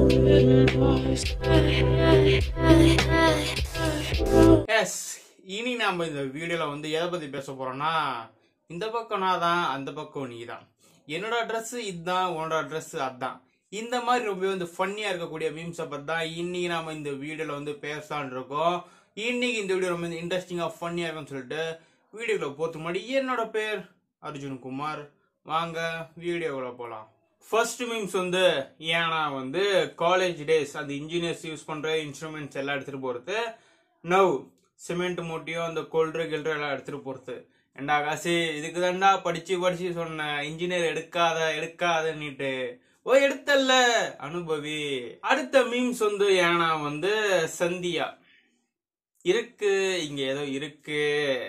S, இனி நம்ம இந்த வீடியோல வந்து எதை பத்தி பேச போறோம்னா, இந்த பக்கம் நான் தான், அந்த பக்கம் நீ தான், என்னோட ட்ரெஸ் இதுதான், உன்னோட ட்ரெஸ் அதுதான், இந்த மாதிரி ரொம்ப வந்து ஃபன்னியா இருக்கக்கூடிய மீம்ஸை பத்தி தான் இன்னைக்கு நாம இந்த வீடியோல வந்து பேசலான் இருக்கோம். இன்னைக்கு இந்த வீடியோ ரொம்ப இன்ட்ரெஸ்டிங்கா ஃபன்னியா இருக்குன்னு சொல்லிட்டு வீடியோக்குள்ள போறதுக்கு முன்னாடி, என்னோட பேர் அர்ஜுன் குமார். வாங்க வீடியோக்குள்ள போலாம். ஃபர்ஸ்ட் மீம்ஸ் வந்து ஏன்னா வந்து காலேஜ் டேஸ் அந்த இன்ஜினியர்ஸ் யூஸ் பண்ற இன்ஸ்ட்ருமெண்ட்ஸ் எல்லாம் எடுத்துட்டு போறது, நவ் சிமெண்ட் மூட்டையும் அந்த கொல்ற கில்ற எல்லாம் எடுத்துட்டு போறது. ஏண்டா காசு, இதுக்கு தாண்டா படிச்சு படிச்சு சொன்ன இன்ஜினியர் எடுக்காதன்னுட்டு ஓ எடுத்தல்ல அனுபவி. அடுத்த மீம்ஸ் வந்து ஏன்னா வந்து சந்தியா இருக்கு, இங்க ஏதோ இருக்கு.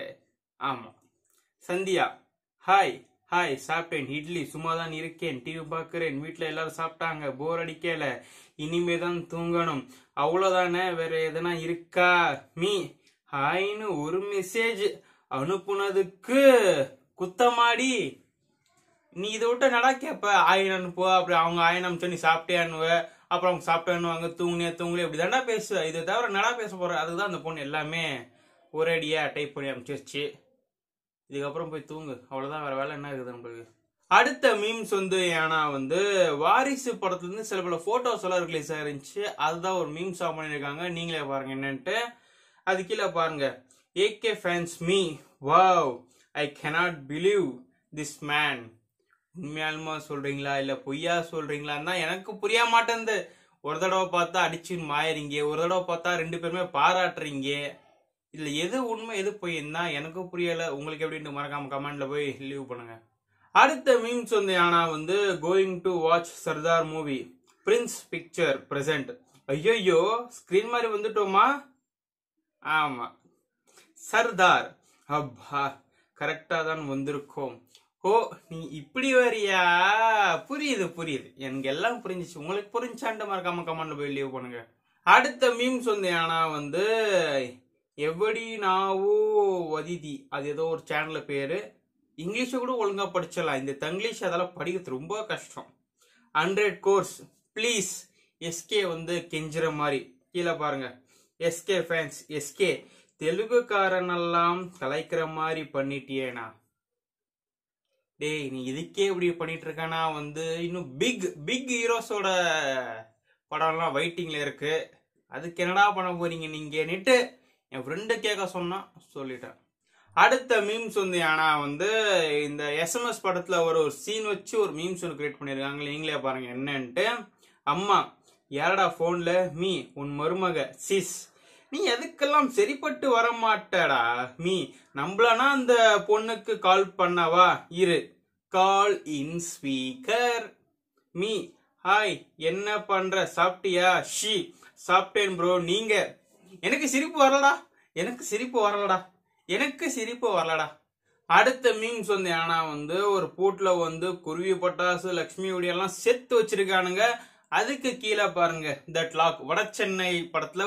ஆமா, சந்தியா ஹாய் ஹாய், சாப்பிட்டேன் இட்லி, சும்மா தான் இருக்கேன், டிவி பாக்குறேன், வீட்டுல எல்லாரும் சாப்பிட்டாங்க, போர் அடிக்கல, இனிமேதான் தூங்கணும், அவ்வளவுதானே, வேற எதனா இருக்கா? மீ ஹாய்னு ஒரு மெசேஜ் அனுப்புனதுக்கு குத்தமாடி. நீ இதை விட்ட நடா கேப்ப, ஆயின் அனுப்புவ, அப்படி அவங்க ஆயின் அனுப்பிச்சா நீ சாப்பிட்டேன்னுவ, அப்புறம் அவங்க சாப்பிட்டேன்னுவாங்க, தூங்குனே இப்படி தாண்டா பேசுவ. இதை தவிர நடா பேச போற. அதுதான் அந்த பொண்ணு எல்லாமே ஒரேடியா டைப் பண்ணி அனுப்பிச்சிருச்சு. இதுக்கப்புறம் போய் தூங்கு, அவ்வளவுதான், வேற வேலை என்ன இருக்குது நம்மளுக்கு. அடுத்த மீம்ஸ் வந்து ஏன்னா வந்து வாரிசு படத்துல இருந்து சில பல போட்டோஸ் எல்லாம் ரிலீஸ் ஆயிருந்துச்சு. அதுதான் ஒரு மீம்ஸ் ஆஃப் பண்ணிருக்காங்க. நீங்களே பாருங்க என்னன்ட்டு. அது கீழே பாருங்க, AK fans me wow, I cannot believe this man. உண்மையாலுமா சொல்றீங்களா இல்ல பொய்யா சொல்றீங்களான்னு தான் எனக்கு புரிய மாட்டேங்குது. ஒரு தடவை பார்த்தா அடிச்சு மாயறீங்க, ஒரு தடவை பார்த்தா ரெண்டு பேருமே பாராட்டுறீங்க. இதுல எது உண்மை எது பொய்ன்னா எனக்கு புரியல. உங்களுக்கு எப்படின்னு மறக்காம கமெண்ட்ல போய் லீவ் பண்ணுங்க. அடுத்த மீம்ஸ் வந்து ஆனா வந்து going to watch Sardar movie, Prince picture present. ஐயோ, ஸ்கிரீன் மாதிரி வந்துட்டோமா? ஆமா, சர்தார். அப்பா, கரெக்டா தான் வந்திருக்கோம். ஓ, நீ இப்படி வரியா? புரியுது, எனக்கு எல்லாம் புரிஞ்சிச்சு. உங்களுக்கு புரிஞ்சான்ட்டு மறக்காம கமெண்ட்ல போய் லீவ் பண்ணுங்க. அடுத்த மீம்ஸ் வந்து ஆனா வந்து எப்படி நாவோ வதிதி, அது ஏதோ ஒரு சேனல் பேரு. இங்கிலீஷ கூட ஒழுங்கா படிச்சிடலாம், இந்த தங்கிலீஷ் அதெல்லாம் படிக்கிறது ரொம்ப கஷ்டம். 100 கோர்ஸ் ப்ளீஸ், எஸ்கே வந்து கெஞ்சுற மாதிரி. கீழே பாருங்க, எஸ்கே ஃபேன்ஸ், எஸ்கே தெலுங்குக்காரனெல்லாம் கலைக்கிற மாதிரி பண்ணிட்டியேனா. டேய், நீ இதுக்கே இப்படி பண்ணிட்டு இருக்கானா? வந்து இன்னும் பிக் ஹீரோஸோட படம்லாம் வெயிட்டிங்ல இருக்கு. அதுக்கு என்னடா பண்ண போறீங்க நீங்க? நெட்டு என் ஃப்ரெண்டு கேட்க சொன்னா சொல்லிட்டேன். அடுத்த மீம்ஸ் வந்து ஆனா வந்து இந்த எஸ்எம்எஸ் படத்துல ஒரு சீன் வச்சு ஒரு மீம்ஸ் ஒன்று கிரியேட் பண்ணிருக்காங்க. நீங்களே பாருங்க என்னன்ட்டு. அம்மா யாரடா போன்ல? மீ உன் மருமக சிஸ். நீ எதுக்கெல்லாம் சரிப்பட்டு வர மாட்டடா மீ. நம்மளனா அந்த பொண்ணுக்கு கால் பண்ணவா? இரு, call in speaker. Me hi, என்ன பண்ற, சாப்பிட்டியா? ஷி சாப்பிட்டேன் ப்ரோ, நீங்க? எனக்கு சிரிப்பு வரலடா. அடுத்த மீம்ஸ் வந்து ஆனா வந்து ஒரு பூட்ல வந்து குருவி பட்டாசு லட்சுமி ஒடி எல்லாம் செத்து வச்சிருக்கானுங்க. அதுக்கு கீழே பாருங்க, தட் லாக் வட சென்னை படத்துல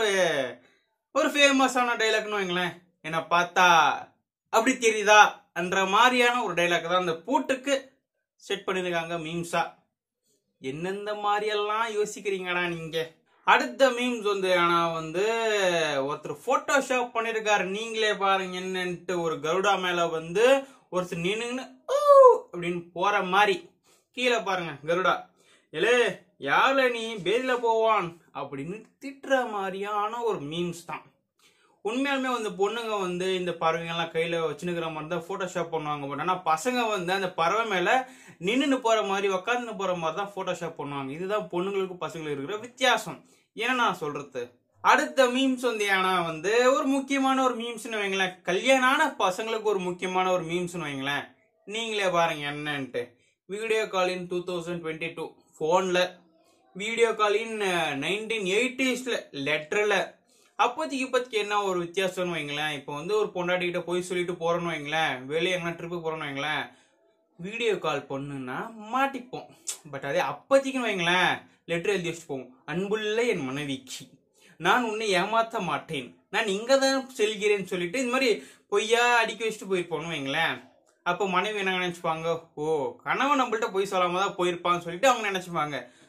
ஒரு ஃபேமஸான டைலாக்னு வைங்களேன். என்ன பார்த்தா அப்படி தெரியுதா என்ற மாதிரியான ஒரு டைலாக் தான் அந்த பூட்டுக்கு செட் பண்ணிருக்காங்க மீம்ஸா. என்னெந்த மாதிரி எல்லாம் யோசிக்கிறீங்கடா நீங்க. அடுத்த மீம்ஸ் வந்து ஆனா வந்து ஒருத்தர் போட்டோஷாப் பண்ணிருக்காரு. நீங்களே பாருங்க என்னன்ட்டு. ஒரு கருடா மேல வந்து ஒருத்தர் நின்னுன்னு அப்படின்னு போற மாதிரி. கீழே பாருங்க கருடா, எலே யாருல நீ பேதில போவான் அப்படின்னு திட்டுற மாதிரியான ஒரு மீம்ஸ் தான். உண்மையாலுமே வந்து பொண்ணுங்க வந்து இந்த பறவைங்கெல்லாம் கையில வச்சுனுக்கிற மாதிரி தான் போட்டோஷாப் பண்ணுவாங்க. பட் ஆனா பசங்க வந்து அந்த பறவை மேல நின்னுன்னு போற மாதிரி உக்காந்துன்னு போற மாதிரி தான் போட்டோஷாப் பண்ணுவாங்க. இதுதான் பொண்ணுங்களுக்கும் பசங்களுக்கு இருக்கிற வித்தியாசம். ஏன்னா நான் சொல்றது. அடுத்த மீம்ஸ் வந்து ஏன்னா வந்து ஒரு முக்கியமான ஒரு மீம்ஸ்னு வைங்களேன். கல்யாணான பசங்களுக்கு ஒரு முக்கியமான ஒரு மீம்ஸ்னு வைங்களேன். நீங்களே பாருங்க என்னன்ட்டு. வீடியோ கால் இன் 2022 போன்ல, வீடியோ கால் இன் 1980s லெட்டர்ல. அப்போதைக்கு என்ன ஒரு வித்தியாசம்னு வைங்களேன். இப்போ வந்து ஒரு பொண்டாட்டிகிட்ட போய் சொல்லிட்டு போறோம்னு வைங்களேன், வெளியே எங்கன்னா ட்ரிப்புக்கு போறோம்னு வைங்களேன், வீடியோ கால் பண்ணுன்னா மாட்டிப்போம். பட் அதே அப்போதைக்குன்னு வைங்களேன், லெட்டர் எழுதி வச்சுட்டு போவோம். அன்புள்ள என் மனைவிக்கு, நான் உன்னை ஏமாத்த மாட்டேன், நான் இங்கதான் செல்கிறேன்னு சொல்லிட்டு இந்த மாதிரி பொய்யா அடிக்க வச்சுட்டு போயிருப்போம்னு வைங்களேன். அப்போ மனைவி என்ன நினைச்சுப்பாங்க, ஓ கணவன் நம்மள்ட்ட பொய் சொல்லாம தான் போயிருப்பான்னு சொல்லிட்டு அவங்க நினைச்சுப்பாங்க.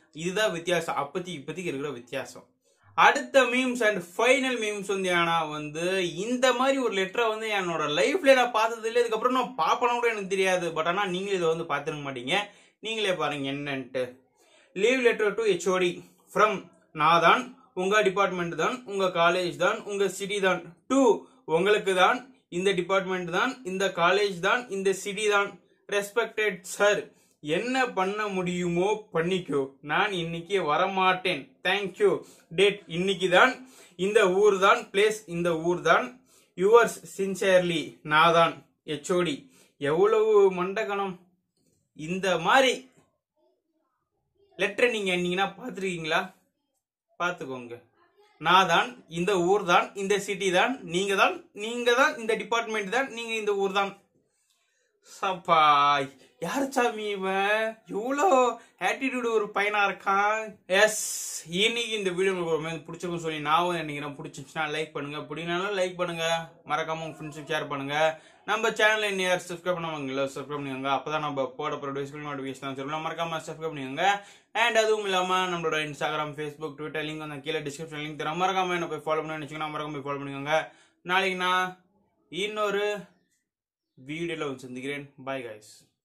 இதுதான் வித்தியாசம், இப்போதைக்கு இருக்கிற வித்தியாசம். அடுத்த மீம்ஸ் அண்ட் ஃபைனல் மீம்ஸ் வந்து ஏன்னா வந்து இந்த மாதிரி ஒரு லெட்டரை வந்து என்னோட லைஃப்ல நான் பார்த்தது இல்லை, இதுக்கப்புறம் நான் பார்ப்பேன்னு கூட எனக்கு தெரியாது. பட் ஆனால் நீங்களும் இதை வந்து பார்த்துருக்க மாட்டீங்க. நீங்களே பாருங்க என்னன்ட்டு. Leave letter to HOD from நான் தான், உங்க டிபார்ட்மெண்ட் தான், உங்க காலேஜ் தான், உங்க சிட்டி தான், டு உங்களுக்கு தான், இந்த டிபார்ட்மெண்ட் தான், இந்த காலேஜ் தான், இந்த சிட்டி தான். ரெஸ்பெக்டட் சார், என்ன பண்ண முடியுமோ பண்ணிக்கோ, நான் இன்னைக்கு வரமாட்டேன், தேங்க்யூ. டேட் இன்னைக்கு தான், இந்த ஊர் தான், பிளேஸ் இந்த ஊர் தான், யுவர்ஸ் சின்சியர்லி நான் தான் ஹெச்ஓடி. எவ்வளவு மண்டகணம்! இந்த மாதிரி லெட்டரை நீங்க என்னீங்கன்னா பார்த்துருக்கீங்களா? பார்த்துக்கோங்க. நான் தான், இந்த ஊர் தான், இந்த சிட்டி தான், நீங்க தான், இந்த டிபார்ட்மெண்ட் தான், நீங்க இந்த ஊர் தான். சப்பா, யார் சாமி இவன்? இவ்வளோ ஆட்டிடியூடு ஒரு பையனா இருக்கான். எஸ், இன்னைக்கு இந்த வீடியோ உங்களுக்கு பிடிச்சிருக்குன்னு சொல்லி நான் நினைக்கிறேன். பிடிச்சிருச்சுன்னா லைக் பண்ணுங்க, பிடினாலும் லைக் பண்ணுங்க, மறக்காம உங்க ஃப்ரெண்ட்ஸுக்கு ஷேர் பண்ணுங்க. நம்ம சேனலை இன்னும் யார் சப்ஸ்கிரைப் பண்ணாமங்களோ சப்ஸ்கிரைப் பண்ணிக்கோங்க. அப்பதான் நம்ம போட நோட்டிஃபிகேஷன் சொல்லலாம், மறக்காம சப்ஸ்கிரைப் பண்ணிக்கோங்க. அண்ட் அதுவும் இல்லாம நம்மளோட இன்ஸ்டாகிராம், ஃபேஸ்புக், ட்விட்டர் லிங்க் அந்த கீழே டிஸ்கிரிப்ஷன் லிங்க் தரேன். மறக்காம என்ன போய் ஃபாலோ பண்ணி நினைச்சீங்கன்னா மறக்காம போய் ஃபாலோ பண்ணிக்கோங்க. நாளைக்கு நான் இன்னொரு வீடியோல வந்து சந்திக்கிறேன். Bye guys.